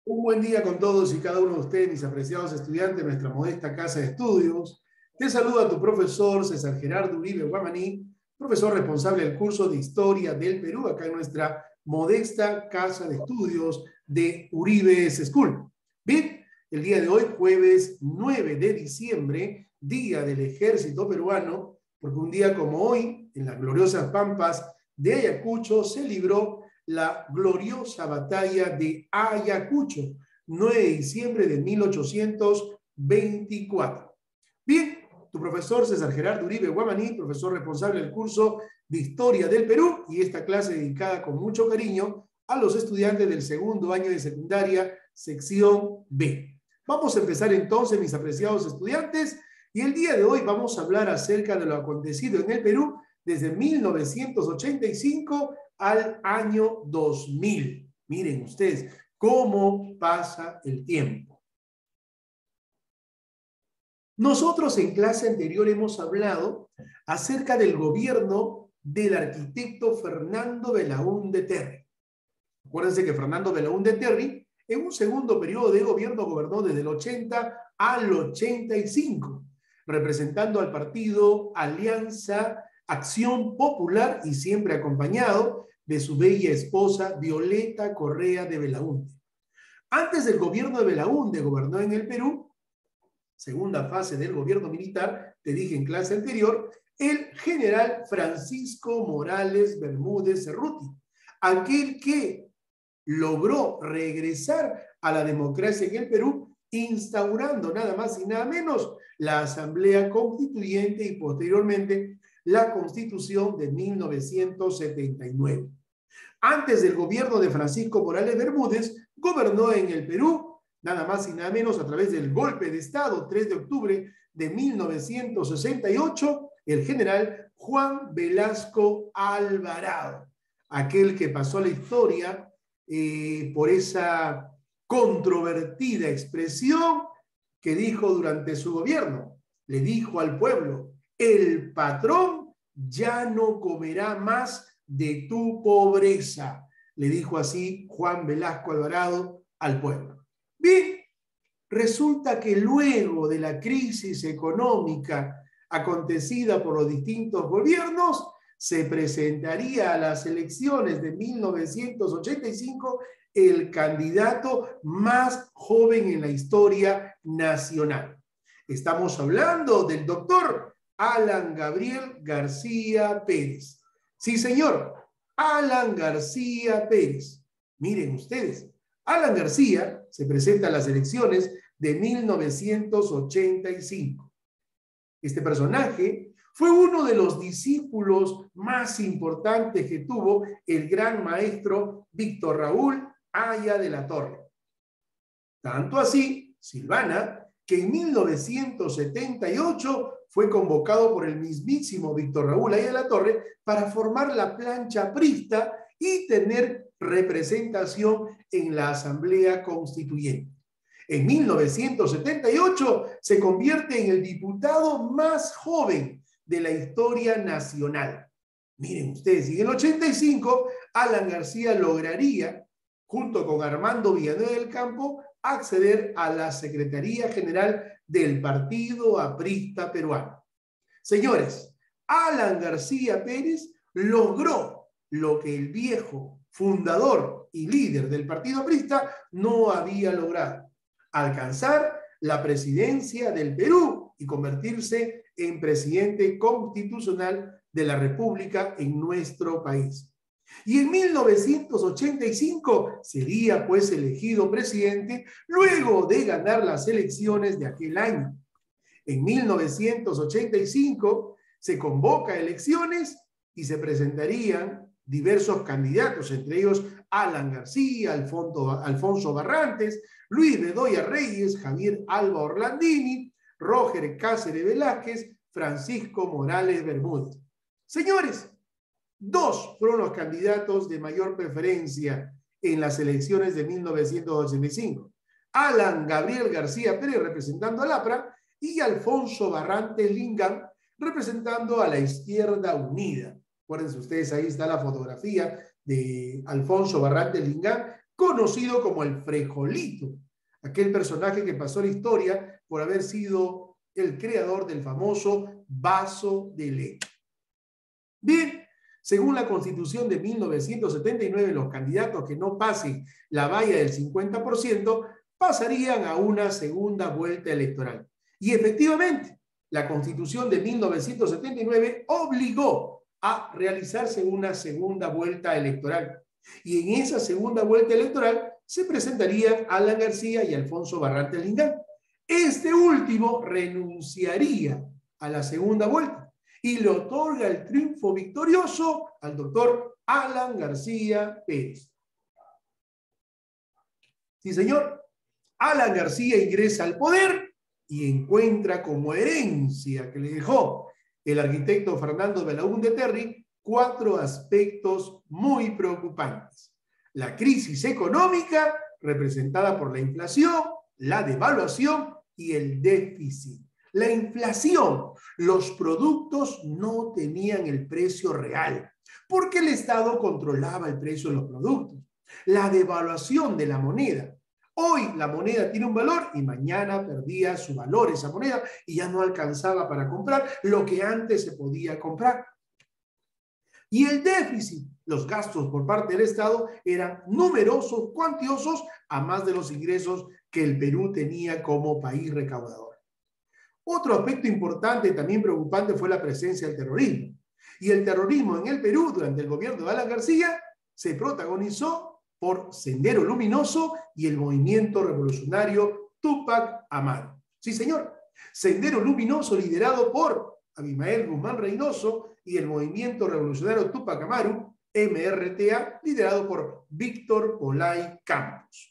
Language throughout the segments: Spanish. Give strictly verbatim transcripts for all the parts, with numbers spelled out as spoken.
Un buen día con todos y cada uno de ustedes, mis apreciados estudiantes de nuestra modesta casa de estudios. Te saluda tu profesor César Gerardo Uribe Guamaní, profesor responsable del curso de Historia del Perú, acá en nuestra modesta casa de estudios de Uribe School. Bien, el día de hoy, jueves nueve de diciembre, Día del Ejército Peruano, porque un día como hoy, en las gloriosas pampas de Ayacucho, se libró la gloriosa batalla de Ayacucho, nueve de diciembre de mil ochocientos veinticuatro. Bien, tu profesor César Gerardo Uribe Guamaní, profesor responsable del curso de Historia del Perú, y esta clase dedicada con mucho cariño a los estudiantes del segundo año de secundaria, sección B. Vamos a empezar entonces, mis apreciados estudiantes, y el día de hoy vamos a hablar acerca de lo acontecido en el Perú desde mil novecientos ochenta y cinco al año dos mil. Miren ustedes cómo pasa el tiempo. Nosotros en clase anterior hemos hablado acerca del gobierno del arquitecto Fernando Belaúnde Terry. Acuérdense que Fernando Belaúnde Terry en un segundo periodo de gobierno gobernó desde el ochenta al ochenta y cinco, representando al partido Alianza Acción Popular y siempre acompañado de su bella esposa Violeta Correa de Belaúnde. Antes del gobierno de Belaúnde gobernó en el Perú, segunda fase del gobierno militar, te dije en clase anterior, el general Francisco Morales Bermúdez Cerruti, aquel que logró regresar a la democracia en el Perú, instaurando nada más y nada menos la Asamblea Constituyente y posteriormente la Constitución de mil novecientos setenta y nueve. Antes del gobierno de Francisco Morales Bermúdez, gobernó en el Perú, nada más y nada menos a través del golpe de Estado, tres de octubre de mil novecientos sesenta y ocho, el general Juan Velasco Alvarado, aquel que pasó a la historia eh, por esa controvertida expresión que dijo durante su gobierno. Le dijo al pueblo: el patrón ya no comerá más de tu pobreza. Le dijo así Juan Velasco Alvarado al pueblo. Bien, resulta que luego de la crisis económica acontecida por los distintos gobiernos, se presentaría a las elecciones de mil novecientos ochenta y cinco el candidato más joven en la historia nacional. Estamos hablando del doctor Alan Gabriel García Pérez. Sí, señor, Alan García Pérez. Miren ustedes, Alan García se presenta a las elecciones de mil novecientos ochenta y cinco. Este personaje fue uno de los discípulos más importantes que tuvo el gran maestro Víctor Raúl Haya de la Torre. Tanto así, Silvana, que en mil novecientos setenta y ocho fue convocado por el mismísimo Víctor Raúl Haya de la Torre para formar la plancha aprista y tener representación en la Asamblea Constituyente. En mil novecientos setenta y ocho se convierte en el diputado más joven de la historia nacional. Miren ustedes, y en el ochenta y cinco, Alan García lograría, junto con Armando Villanueva del Campo, acceder a la Secretaría General del Partido Aprista Peruano. Señores, Alan García Pérez logró lo que el viejo fundador y líder del Partido Aprista no había logrado: alcanzar la presidencia del Perú y convertirse en presidente constitucional de la República en nuestro país. Y en mil novecientos ochenta y cinco sería pues elegido presidente luego de ganar las elecciones de aquel año. En mil novecientos ochenta y cinco se convoca a elecciones y se presentarían diversos candidatos, entre ellos Alan García, Alfonso, Alfonso Barrantes, Luis Bedoya Reyes, Javier Alba Orlandini, Roger Cáceres Velázquez, Francisco Morales Bermúdez. Señores, dos fueron los candidatos de mayor preferencia en las elecciones de mil novecientos ochenta y cinco. Alan Gabriel García Pérez representando al A P R A y Alfonso Barrantes Lingam representando a la Izquierda Unida. Acuérdense ustedes, ahí está la fotografía de Alfonso Barrantes Lingam conocido como el frijolito, aquel personaje que pasó la historia por haber sido el creador del famoso vaso de leche. Bien, según la Constitución de mil novecientos setenta y nueve, los candidatos que no pasen la valla del cincuenta por ciento pasarían a una segunda vuelta electoral. Y efectivamente, la Constitución de mil novecientos setenta y nueve obligó a realizarse una segunda vuelta electoral. Y en esa segunda vuelta electoral se presentarían Alan García y Alfonso Barrantes Lingán. Este último renunciaría a la segunda vuelta y le otorga el triunfo victorioso al doctor Alan García Pérez. Sí, señor. Alan García ingresa al poder y encuentra como herencia que le dejó el arquitecto Fernando Belaúnde Terry cuatro aspectos muy preocupantes. La crisis económica, representada por la inflación, la devaluación y el déficit. La inflación, los productos no tenían el precio real, porque el Estado controlaba el precio de los productos. La devaluación de la moneda. Hoy la moneda tiene un valor y mañana perdía su valor esa moneda y ya no alcanzaba para comprar lo que antes se podía comprar. Y el déficit, los gastos por parte del Estado eran numerosos, cuantiosos, a más de los ingresos que el Perú tenía como país recaudador. Otro aspecto importante, también preocupante, fue la presencia del terrorismo. Y el terrorismo en el Perú, durante el gobierno de Alan García, se protagonizó por Sendero Luminoso y el movimiento revolucionario Túpac Amaru. Sí, señor. Sendero Luminoso liderado por Abimael Guzmán Reynoso y el movimiento revolucionario Túpac Amaru, M R T A, liderado por Víctor Polay Campos.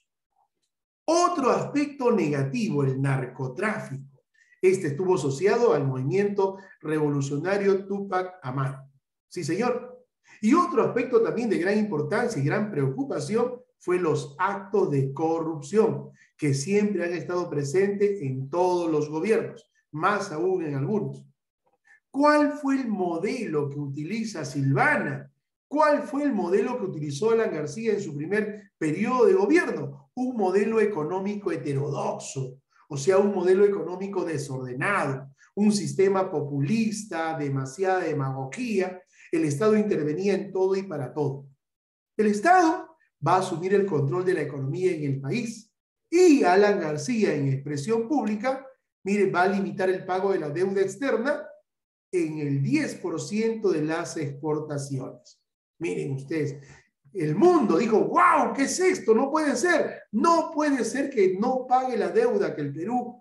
Otro aspecto negativo, el narcotráfico. Este estuvo asociado al movimiento revolucionario Túpac Amaru. Sí, señor. Y otro aspecto también de gran importancia y gran preocupación fue los actos de corrupción que siempre han estado presentes en todos los gobiernos, más aún en algunos. ¿Cuál fue el modelo que utiliza Silvana? ¿Cuál fue el modelo que utilizó Alan García en su primer periodo de gobierno? Un modelo económico heterodoxo, o sea, un modelo económico desordenado, un sistema populista, demasiada demagogia. El Estado intervenía en todo y para todo. El Estado va a asumir el control de la economía en el país y Alan García, en expresión pública, mire, va a limitar el pago de la deuda externa en el diez por ciento de las exportaciones. Miren ustedes, el mundo dijo, wow, ¿qué es esto? No puede ser. No puede ser que no pague la deuda que el Perú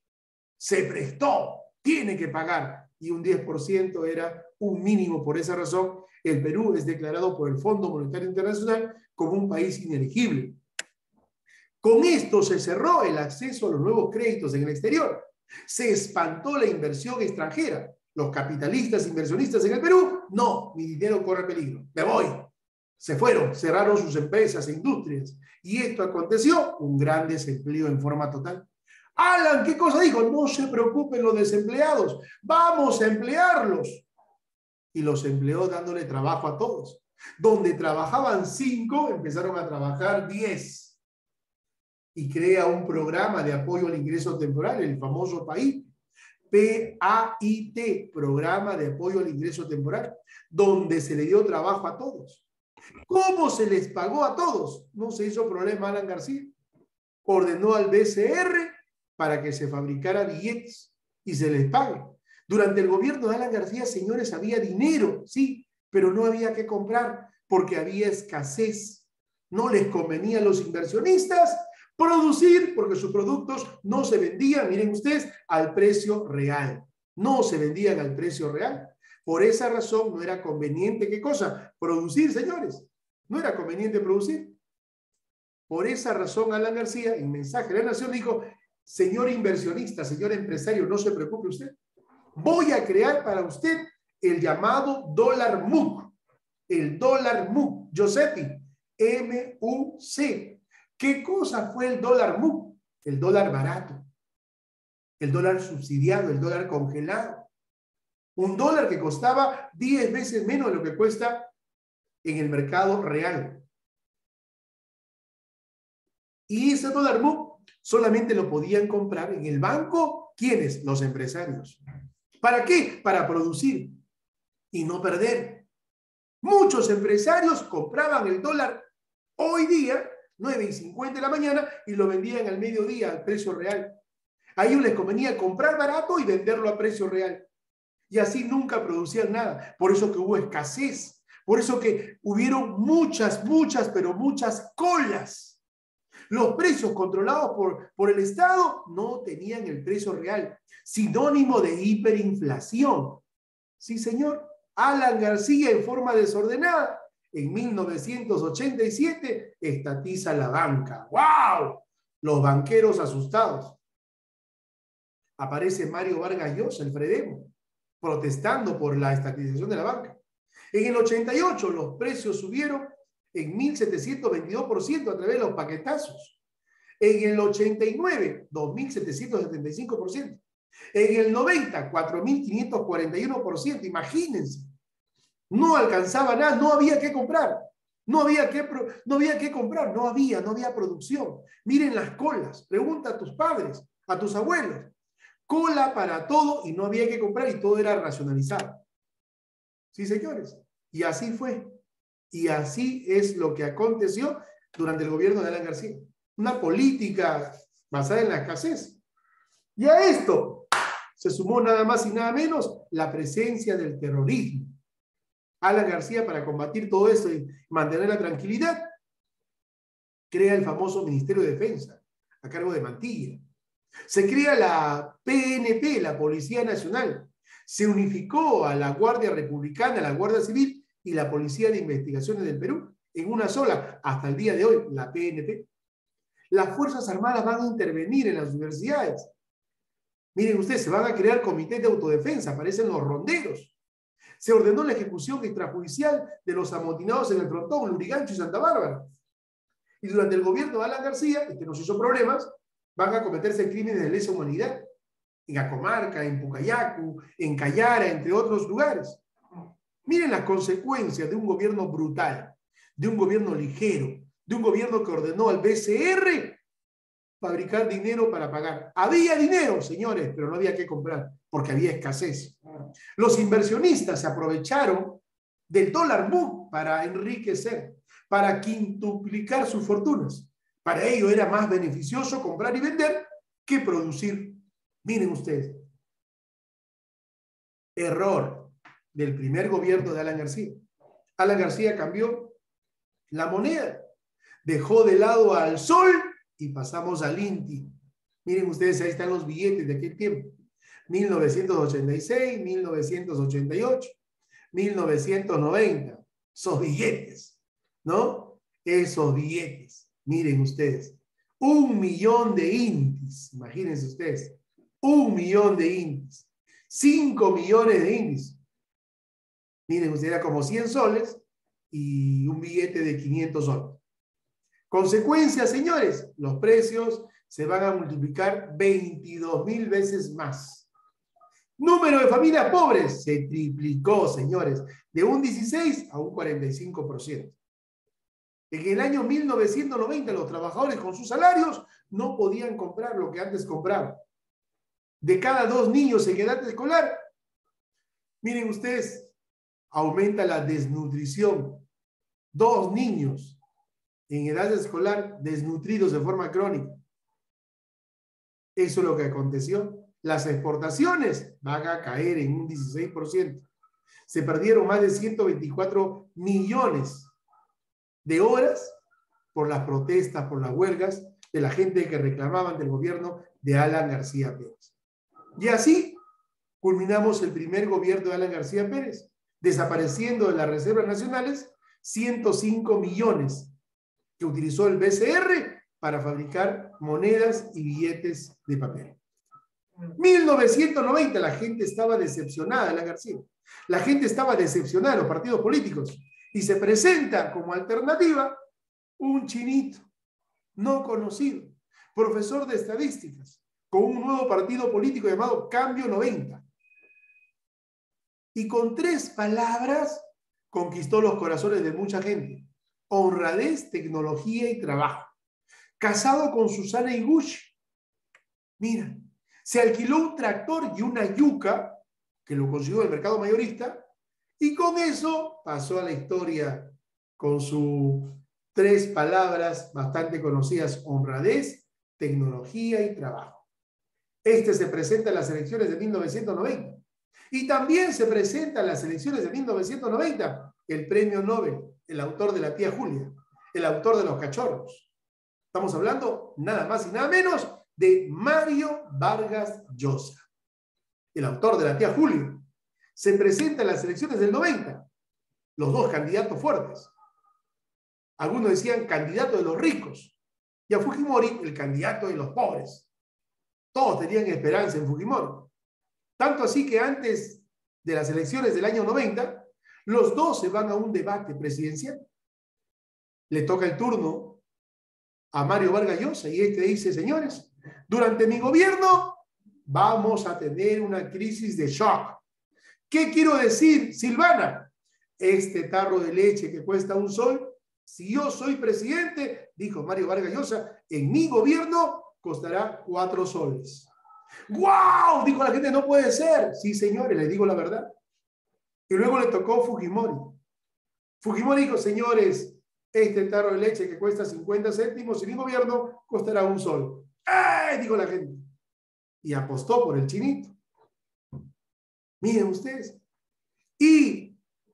se prestó. Tiene que pagar. Y un diez por ciento era un mínimo. Por esa razón, el Perú es declarado por el Fondo Monetario Internacional como un país inelegible. Con esto se cerró el acceso a los nuevos créditos en el exterior. Se espantó la inversión extranjera. Los capitalistas inversionistas en el Perú, no, mi dinero corre peligro, me voy. Se fueron, cerraron sus empresas e industrias. Y esto aconteció, un gran desempleo en forma total. Alan, ¿qué cosa dijo? No se preocupen los desempleados, vamos a emplearlos. Y los empleó dándole trabajo a todos. Donde trabajaban cinco, empezaron a trabajar diez. Y crea un programa de apoyo al ingreso temporal, el famoso P A I T. P A I T, Programa de Apoyo al Ingreso Temporal, donde se le dio trabajo a todos. ¿Cómo se les pagó a todos? No se hizo problema Alan García. Ordenó al B C R para que se fabricara billetes y se les pague. Durante el gobierno de Alan García, señores, había dinero, sí, pero no había que comprar porque había escasez. No les convenía a los inversionistas producir porque sus productos no se vendían, miren ustedes, al precio real. No se vendían al precio real. Por esa razón no era conveniente, ¿qué cosa? Producir, señores. No era conveniente producir. Por esa razón Alan García, en mensaje de la Nación, dijo, señor inversionista, señor empresario, no se preocupe usted. Voy a crear para usted el llamado dólar M U C. El dólar M U C. Giuseppe, M U C. ¿Qué cosa fue el dólar M U C? El dólar barato, el dólar subsidiado, el dólar congelado. Un dólar que costaba diez veces menos de lo que cuesta en el mercado real. Y ese dólar book solamente lo podían comprar en el banco, ¿quiénes? Los empresarios. ¿Para qué? Para producir y no perder. Muchos empresarios compraban el dólar hoy día, nueve y cincuenta de la mañana, y lo vendían al mediodía al precio real. A ellos les convenía comprar barato y venderlo a precio real. Y así nunca producían nada. Por eso que hubo escasez. Por eso que hubieron muchas, muchas, pero muchas colas. Los precios controlados por, por el Estado no tenían el precio real. Sinónimo de hiperinflación. Sí, señor. Alan García, en forma desordenada, en mil novecientos ochenta y siete, estatiza la banca. ¡Wow! Los banqueros asustados. Aparece Mario Vargas Llosa, el Fredemo, protestando por la estatización de la banca. En el ochenta y ocho los precios subieron en mil setecientos veintidós por ciento a través de los paquetazos. En el ochenta y nueve, dos mil setecientos setenta y cinco por ciento. En el noventa, cuatro mil quinientos cuarenta y uno por ciento. Imagínense. No alcanzaba nada, no había que comprar. No había que, no había que comprar, no había, no había producción. Miren las colas. Pregunta a tus padres, a tus abuelos. Cola para todo y no había que comprar y todo era racionalizado. Sí, señores. Y así fue. Y así es lo que aconteció durante el gobierno de Alan García. Una política basada en la escasez. Y a esto se sumó nada más y nada menos la presencia del terrorismo. Alan García, para combatir todo esto y mantener la tranquilidad, crea el famoso Ministerio de Defensa, a cargo de Mantilla. Se crea la P N P, la Policía Nacional. Se unificó a la Guardia Republicana, la Guardia Civil y la Policía de Investigaciones del Perú en una sola, hasta el día de hoy, la P N P. Las Fuerzas Armadas van a intervenir en las universidades. Miren ustedes, se van a crear comités de autodefensa, aparecen los ronderos. Se ordenó la ejecución extrajudicial de los amotinados en el Frontón, Lurigancho y Santa Bárbara. Y durante el gobierno de Alan García, que nos hizo problemas, van a cometerse crímenes de lesa humanidad. En Acomarca, en Pucayacu, en Cayara, entre otros lugares. Miren las consecuencias de un gobierno brutal, de un gobierno ligero, de un gobierno que ordenó al B C R fabricar dinero para pagar. Había dinero, señores, pero no había que comprar, porque había escasez. Los inversionistas se aprovecharon del dólar boom para enriquecer, para quintuplicar sus fortunas. Para ello era más beneficioso comprar y vender que producir. Miren ustedes. Error del primer gobierno de Alan García. Alan García cambió la moneda, dejó de lado al sol y pasamos al INTI. Miren ustedes, ahí están los billetes de aquel tiempo. mil novecientos ochenta y seis, mil novecientos ochenta y ocho, mil novecientos noventa. Esos billetes, ¿no? Esos billetes. Miren ustedes. Un millón de INTIs. Imagínense ustedes. Un millón de INTIs. Cinco millones de INTIs. Miren ustedes, era como cien soles y un billete de quinientos soles. Consecuencias, señores, los precios se van a multiplicar veintidós mil veces más. Número de familias pobres se triplicó, señores, de un dieciséis a un cuarenta y cinco por ciento. En el año mil novecientos noventa, los trabajadores con sus salarios no podían comprar lo que antes compraban. De cada dos niños en edad escolar, miren ustedes, aumenta la desnutrición. Dos niños en edad escolar desnutridos de forma crónica. Eso es lo que aconteció. Las exportaciones van a caer en un dieciséis por ciento. Se perdieron más de ciento veinticuatro millones de horas por las protestas, por las huelgas de la gente que reclamaban del gobierno de Alan García Pérez. Y así culminamos el primer gobierno de Alan García Pérez, desapareciendo de las reservas nacionales ciento cinco millones que utilizó el B C R para fabricar monedas y billetes de papel. mil novecientos noventa, la gente estaba decepcionada de Alan García. La gente estaba decepcionada de los partidos políticos y se presenta como alternativa un chinito no conocido, profesor de estadísticas, con un nuevo partido político llamado Cambio noventa. Y con tres palabras conquistó los corazones de mucha gente: honradez, tecnología y trabajo. casado con Susana Higuchi. Mira, se alquiló un tractor y una yuca, que lo consiguió del mercado mayorista, y con eso pasó a la historia con sus tres palabras bastante conocidas: honradez, tecnología y trabajo. Este se presenta en las elecciones de mil novecientos noventa. Y también se presenta en las elecciones de mil novecientos noventa el premio Nobel, el autor de La tía Julia, el autor de Los cachorros. Estamos hablando nada más y nada menos de Mario Vargas Llosa, el autor de La tía Julia. Se presenta en las elecciones del noventa, los dos candidatos fuertes. Algunos decían candidato de los ricos, y a Fujimori el candidato de los pobres. Todos tenían esperanza en Fujimori. Tanto así que antes de las elecciones del año noventa, los dos se van a un debate presidencial. Le toca el turno a Mario Vargas Llosa y este dice: señores, durante mi gobierno vamos a tener una crisis de shock. ¿Qué quiero decir, Silvana? Este tarro de leche que cuesta un sol, si yo soy presidente, dijo Mario Vargas Llosa, en mi gobierno costará cuatro soles. ¡Guau! Dijo la gente, no puede ser. Sí, señores, les digo la verdad. Y luego le tocó Fujimori. Fujimori dijo: señores, este tarro de leche que cuesta cincuenta céntimos en mi gobierno costará un sol. ¡Eh! Dijo la gente. Y apostó por el chinito. Miren ustedes. Y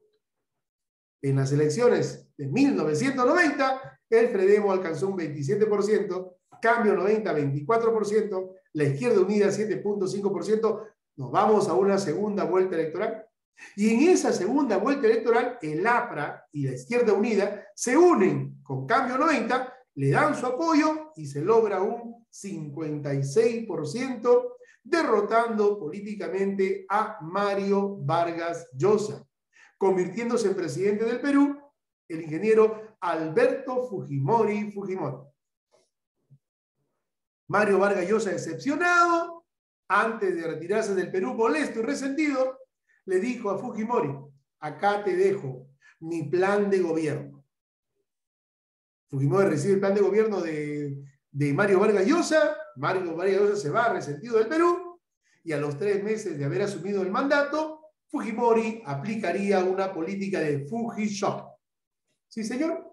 en las elecciones de mil novecientos noventa, el Fredemo alcanzó un veintisiete por ciento, Cambio noventa, veinticuatro por ciento, la Izquierda Unida siete punto cinco por ciento. Nos vamos a una segunda vuelta electoral. Y en esa segunda vuelta electoral, el A P R A y la Izquierda Unida se unen con Cambio noventa, le dan su apoyo y se logra un cincuenta y seis por ciento, derrotando políticamente a Mario Vargas Llosa, convirtiéndose en presidente del Perú el ingeniero Alberto Fujimori Fujimori. Mario Vargas Llosa, decepcionado, antes de retirarse del Perú molesto y resentido, le dijo a Fujimori: acá te dejo mi plan de gobierno. Fujimori recibe el plan de gobierno de, de Mario Vargas Llosa. Mario Vargas Llosa se va resentido del Perú y a los tres meses de haber asumido el mandato, Fujimori aplicaría una política de Fuji-Shock. ¿Sí, señor?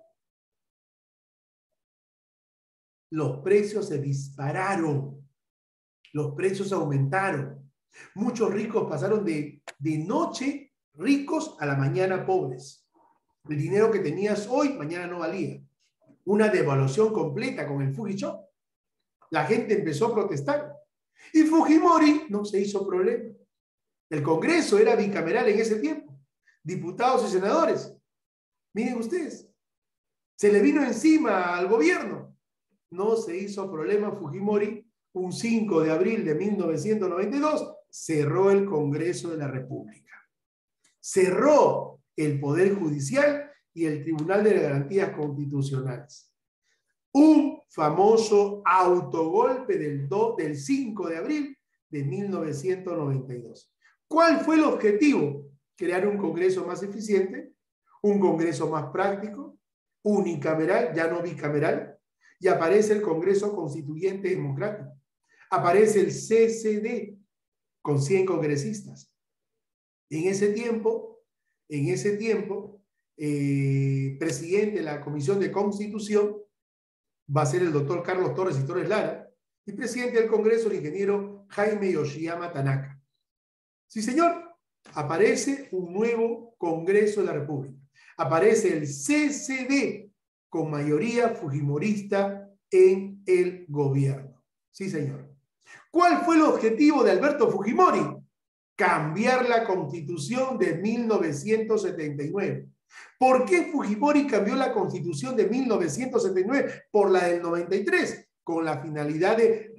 Los precios se dispararon. Los precios aumentaron. Muchos ricos pasaron de, de noche ricos a la mañana pobres. El dinero que tenías hoy, mañana no valía. Una devaluación completa con el Fuji-Shock. La gente empezó a protestar. Y Fujimori no se hizo problema. El Congreso era bicameral en ese tiempo. Diputados y senadores. Miren ustedes. Se le vino encima al gobierno. No se hizo problema Fujimori. Un cinco de abril de mil novecientos noventa y dos cerró el Congreso de la República. Cerró el Poder Judicial y el Tribunal de Garantías Constitucionales. Un famoso autogolpe del, do, del cinco de abril de mil novecientos noventa y dos. ¿Cuál fue el objetivo? Crear un Congreso más eficiente, un Congreso más práctico, unicameral, ya no bicameral, y aparece el Congreso Constituyente Democrático. Aparece el C C D con cien congresistas. En ese tiempo, en ese tiempo, eh, presidente de la Comisión de Constitución va a ser el doctor Carlos Torres y Torres Lara, y presidente del Congreso el ingeniero Jaime Yoshiyama Tanaka. Sí, señor, aparece un nuevo Congreso de la República. Aparece el C C D con mayoría fujimorista en el gobierno. Sí, señor. ¿Cuál fue el objetivo de Alberto Fujimori? Cambiar la Constitución de mil novecientos setenta y nueve. ¿Por qué Fujimori cambió la Constitución de mil novecientos setenta y nueve por la del noventa y tres? Con la finalidad de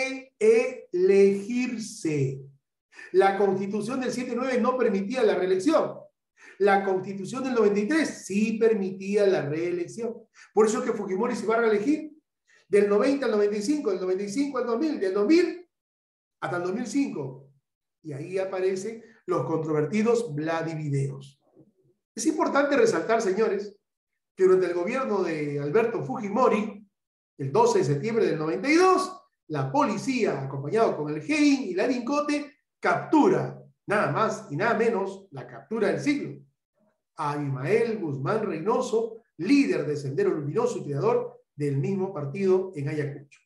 reelegirse. La Constitución del setenta y nueve no permitía la reelección. La Constitución del noventa y tres sí permitía la reelección. Por eso es que Fujimori se va a reelegir del noventa al noventa y cinco, del noventa y cinco al dos mil, del dos mil hasta el dos mil cinco. Y ahí aparecen los controvertidos Vladivideos. Es importante resaltar, señores, que durante el gobierno de Alberto Fujimori, el doce de septiembre del noventa y dos, la policía, acompañado con el G I N y la DINCOTE, captura, nada más y nada menos, la captura del siglo, a Abimael Guzmán Reynoso, líder de Sendero Luminoso y creador del mismo partido en Ayacucho.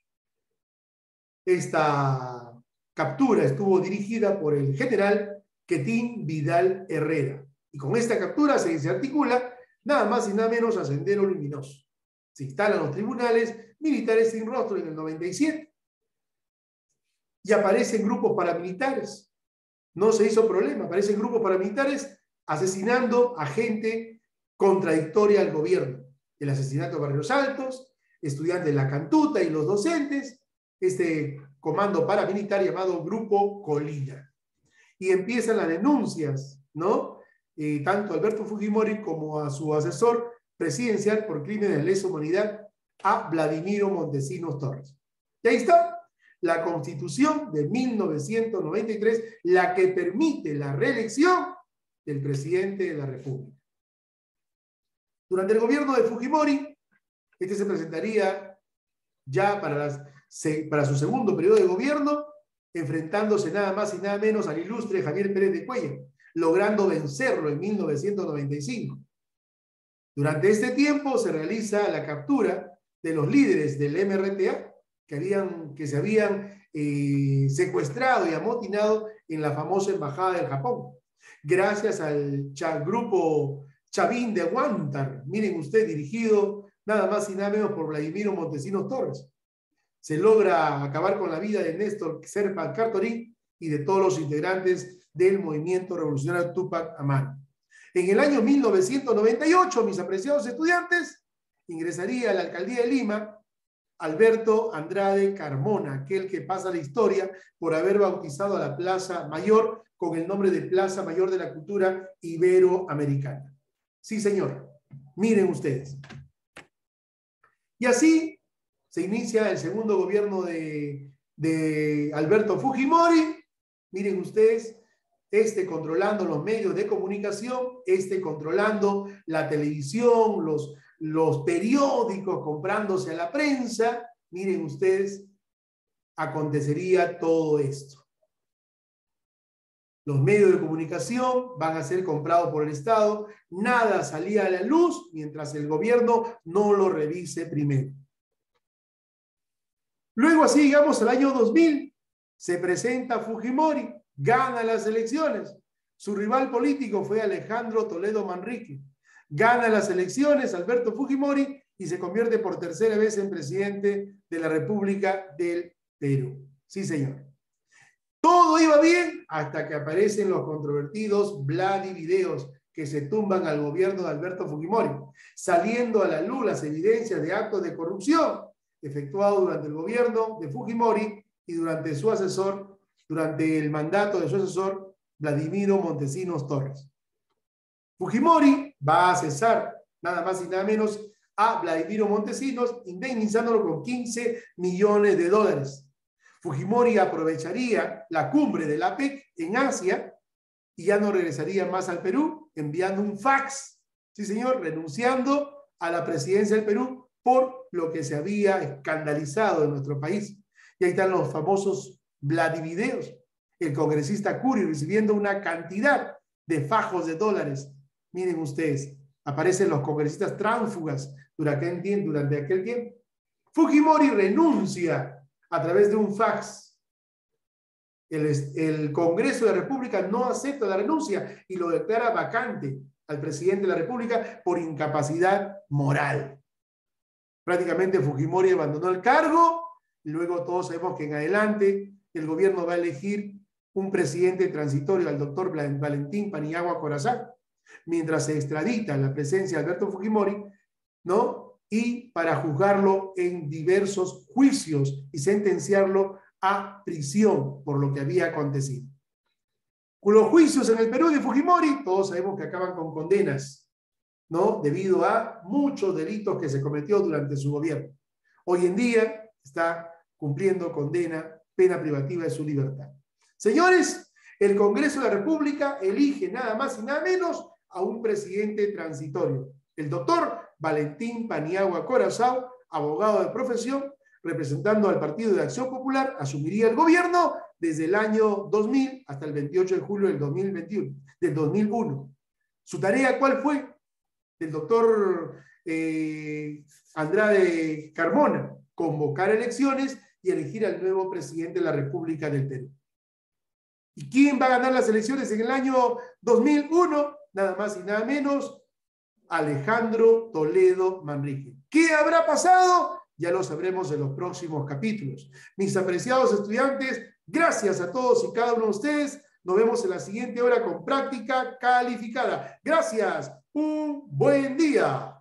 Esta captura estuvo dirigida por el general Quetín Vidal Herrera. Y con esta captura se desarticula nada más y nada menos a Sendero Luminoso. Se instalan los tribunales militares sin rostro en el noventa y siete. Y aparecen grupos paramilitares. No se hizo problema, aparecen grupos paramilitares asesinando a gente contradictoria al gobierno. El asesinato de Barrios Altos, estudiantes de la Cantuta y los docentes, este comando paramilitar llamado Grupo Colina. Y empiezan las denuncias, ¿no? Eh, tanto a Alberto Fujimori como a su asesor presidencial por crímenes de lesa humanidad, a Vladimiro Montesinos Torres. Y ahí está la Constitución de mil novecientos noventa y tres, la que permite la reelección del presidente de la República. Durante el gobierno de Fujimori, este se presentaría ya para, las, para su segundo periodo de gobierno, enfrentándose nada más y nada menos al ilustre Javier Pérez de Cuellar, logrando vencerlo en mil novecientos noventa y cinco. Durante este tiempo se realiza la captura de los líderes del M R T A que, habían, que se habían eh, secuestrado y amotinado en la famosa embajada del Japón. Gracias al cha, grupo Chavín de Huántar, miren usted, dirigido nada más y nada menos por Vladimiro Montesinos Torres. Se logra acabar con la vida de Néstor Serpa Cartorí y de todos los integrantes del movimiento revolucionario Túpac Amaru. En el año mil novecientos noventa y ocho, mis apreciados estudiantes, ingresaría a la alcaldía de Lima Alberto Andrade Carmona, aquel que pasa la historia por haber bautizado a la Plaza Mayor con el nombre de Plaza Mayor de la Cultura Iberoamericana. Sí, señor. Miren ustedes. Y así se inicia el segundo gobierno de, de Alberto Fujimori. Miren ustedes, este controlando los medios de comunicación, este controlando la televisión, los, los periódicos, comprándose a la prensa. Miren ustedes, acontecería todo esto. Los medios de comunicación van a ser comprados por el Estado, nada salía a la luz mientras el gobierno no lo revise primero. Luego, así llegamos al año dos mil, se presenta Fujimori, gana las elecciones. Su rival político fue Alejandro Toledo Manrique. Gana las elecciones Alberto Fujimori y se convierte por tercera vez en presidente de la República del Perú. Sí, señor. Todo iba bien hasta que aparecen los controvertidos Vladivideos que se tumban al gobierno de Alberto Fujimori, saliendo a la luz las evidencias de actos de corrupción efectuados durante el gobierno de Fujimori y durante su asesor, durante el mandato de su asesor, Vladimiro Montesinos Torres. Fujimori va a cesar nada más y nada menos a Vladimiro Montesinos, indemnizándolo con quince millones de dólares. Fujimori aprovecharía la cumbre de la A P E C en Asia y ya no regresaría más al Perú, enviando un fax, sí señor, renunciando a la presidencia del Perú por lo que se había escandalizado en nuestro país. Y ahí están los famosos Vladivideos, el congresista Curi recibiendo una cantidad de fajos de dólares. Miren ustedes, aparecen los congresistas tránsfugas durante aquel tiempo. Durante aquel tiempo. Fujimori renuncia a través de un fax. El, el Congreso de la República no acepta la renuncia y lo declara vacante al presidente de la República por incapacidad moral. Prácticamente Fujimori abandonó el cargo y luego todos sabemos que en adelante el gobierno va a elegir un presidente transitorio, al doctor Valentín Paniagua Corazán, mientras se extradita la presencia de Alberto Fujimori, ¿no? Y para juzgarlo en diversos juicios y sentenciarlo a prisión por lo que había acontecido. Con los juicios en el Perú de Fujimori, todos sabemos que acaban con condenas, ¿no? Debido a muchos delitos que se cometió durante su gobierno. Hoy en día está cumpliendo condena, pena privativa de su libertad. Señores, el Congreso de la República elige nada más y nada menos a un presidente transitorio, el doctor Valentín Paniagua Corazao, abogado de profesión, representando al Partido de Acción Popular, asumiría el gobierno desde el año dos mil hasta el veintiocho de julio del dos mil veintiuno, del dos mil uno. ¿Su tarea cuál fue? Del doctor eh, Andrade Carmona, convocar elecciones y elegir al nuevo presidente de la República del Perú. ¿Y quién va a ganar las elecciones en el año dos mil uno? Nada más y nada menos, Alejandro Toledo Manrique. ¿Qué habrá pasado? Ya lo sabremos en los próximos capítulos. Mis apreciados estudiantes, gracias a todos y cada uno de ustedes. Nos vemos en la siguiente hora con práctica calificada. Gracias. Un buen día.